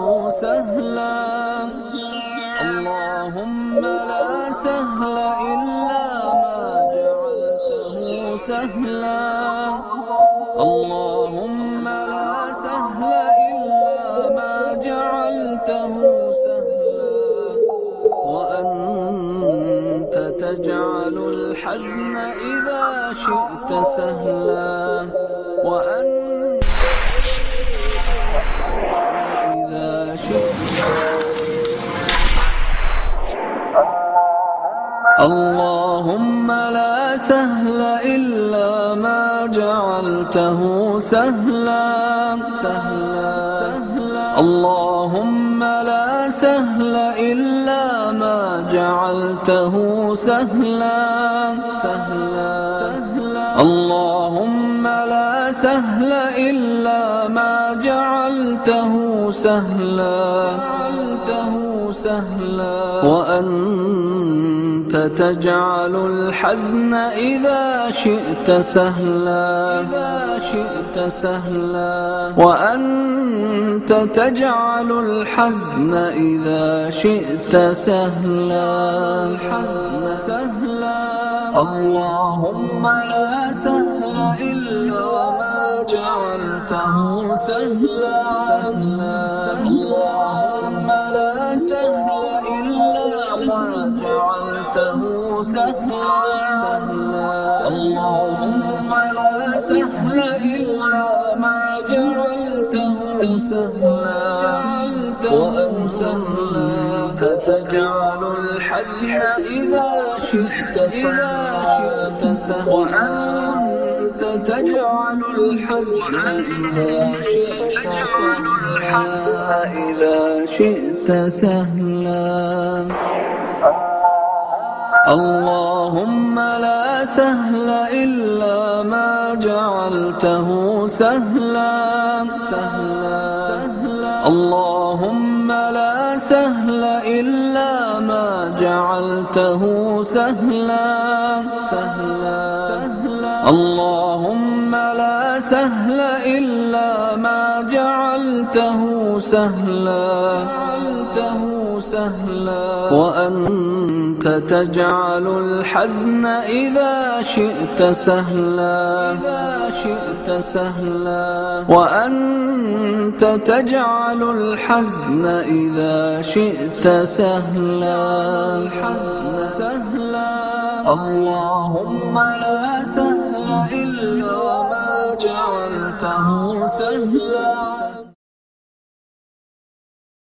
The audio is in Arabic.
سهلا. اللهم لا سهل إلا ما جعلته سهلا. اللهم لا سهل إلا ما جعلته سهلا. وأنت تجعل الحزن إذا شئت سهلا. إذا شئت. اللهم لا سهل إلا ما جعلته سهلا. اللهم لا سهل إلا ما جعلته سهلا. اللهم لا سهل إلا ما جعلته سهلا. وأنت تجعل الحزن إذا شئت سهلا. وأنت تجعل الحزن إذا شئت سهلا. اللهم لا سهل إلا ما جعلته سهلا. اللهم لا سهل إلا ما جعلته سهلا. اللهم لا سهل إلا ما جعلته سهلا. وأنت تجعل الحزن إذا شئت سهلا. وأنت تجعل الحزن إذا شئت سهلا. اللهم لا سهل إلا ما جعلته سهلا. اللهم لا سهل إلا ما جعلته سهلا. اللهم لا سهل إلا ما جعلته سهلا. وأنت تجعل الحزن إذا شئت سهلا. وأنت تجعل الحزن إذا شئت سهلا. اللهم لا سهل إلا ما جعلته سهلا.